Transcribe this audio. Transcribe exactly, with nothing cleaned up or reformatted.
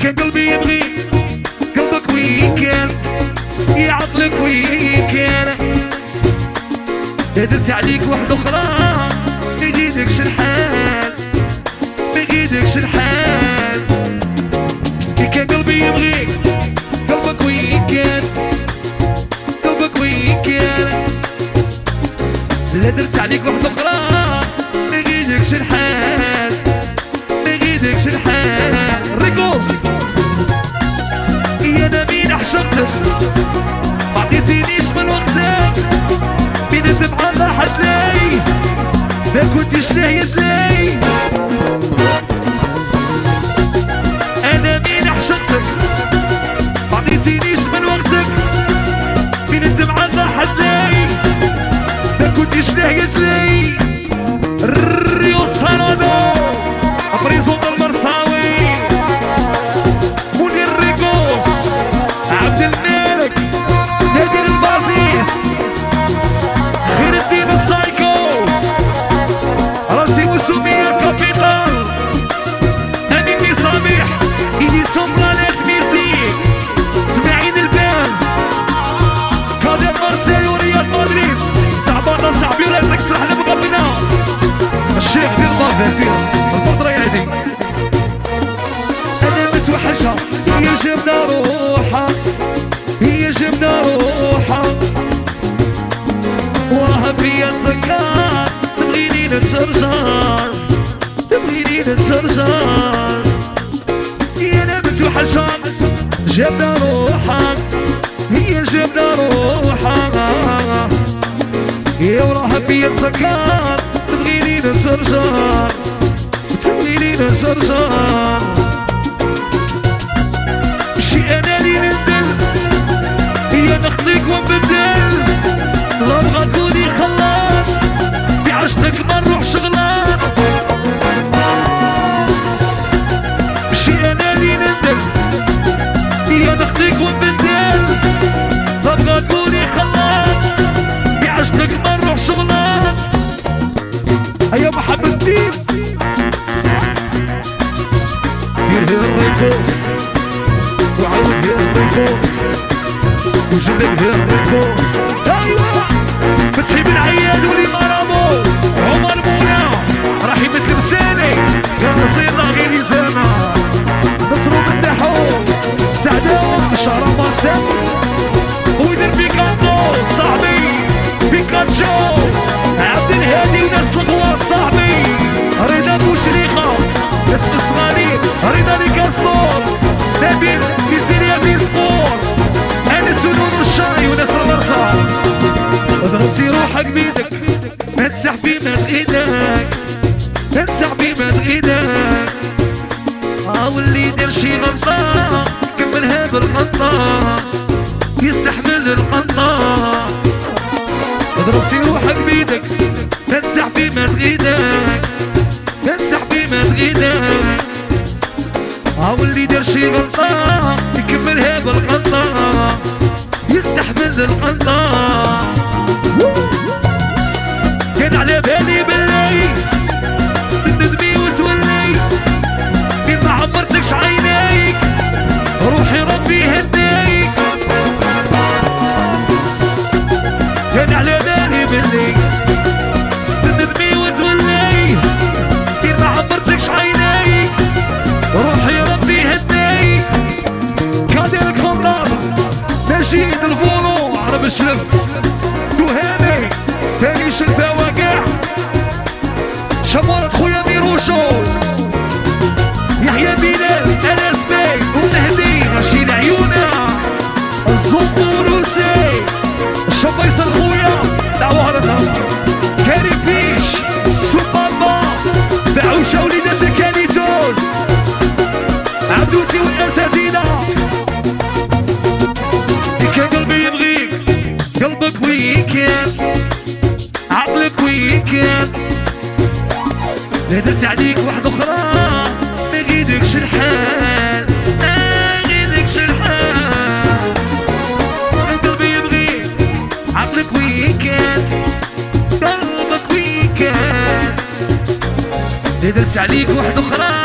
كان قلبي يبغيك قلبك وين كان يا عقلك وين كان درت عليك واحدة أخرى بيديدك شلحال بيديدك شلحال كان قلبي يبغيك قلبك وين كان قلبك وين كان لا درت عليك واحدة أخرى بيديدك شلحال بيديدك شلحال ريكوس يا أنا مين عشقتك ما عطيتينيش من وقتك بين الدمعة راحت لي ما كنتش لاهية لي أنا مين عشقتك ما عطيتينيش من وقتك بين الدمعة راحت لي ما كنتش لاهية لي ريو سانادو بريزون المرساوي منير ريكوس عبد الملك نادر البازيس خير الدين السايكو راسي وسومية كابيتال أميني صبيح إيدي سومبرانات ميوزيك سماعين البانز كادر مارسيل وريال مدريد صعبانا صاحبي راسك سحنا بقبنا الشيخ دير ضافه دير البطرة يهدي أنا متوحشة هي جبنا روحها هي جبنا روحها وراها فيا تسكر تبغيني نتشرجر تبغيني نتشرجر يا أنا متوحشة جبنا روحها هي جبنا روحها يا وراها فيا تسكر تبغيني نتشرجر تبغيني نتشرجر شي أنا اللي ندل هي نخليك ونبدل لا بغا تقولي خلاص بعشقك ما نروح شغلان شي أنا اللي ندل هي نخليك ونبدل لا بغا تقولي خلاص بعشقك ما نروح شغلان هيا محبتي دير الريكوس وعاود دير الريكوس وجبك دير الريكوس ايوا فتحي بن عياد ولي مرامو عمر مونا راح يمثل بساني قال نصيرنا غير يزانا نصرو بالدحو سعداو شهر ماسم ويدير بيكانتو صاحبي بيكاتشو عبد الهادي وناس الغواط صاحبي رضا بوشريخة اسم الصغاري رضا ليكاسطور نبيل ميزيريا في سبور انا سنون الشاي وناس المرصى ضربتي روحك بيدك ما تسحبي مد ايدك ما تسحبي مد ايدك اه واللي يدير شي غلطة كمل هذا الغلطة يستحمل الغلطة ضربتي روحك بيدك ما تسحبي مد ايدك ما تسحبي مد ايدك اه واللي يدير شي غلطة يكمل هذا الغلطة يستحمل الغلطة كان على بالي باللي تندمي وتولي كي ما عمرتكش عينيك روحي ربي هديك كان على بالي باللي تندمي وتولي كي ما عمرتكش عينيك روحي ربي هديك كادر خمر نجيد الفولو عرب الشلف تهاني تاني شلفة وقع شمارة خويا ميروشو يحيى بلال انس بي ومهدي رشيد عيونا الزنبوروسي الشبيصر خويا دعوارنا كريم فيش سوبابا بعوشة وليدة كاليتوس عبدوتي والاساتذة كان قلبي يبغيك قلبك وين كان عقلك وين كان درت عليك واحدة أخرى ما غيدكش الحال ما غيدكش الحال قلبي يبغيك عقلك وين كان قلبك وين كان درت عليك واحدة أخرى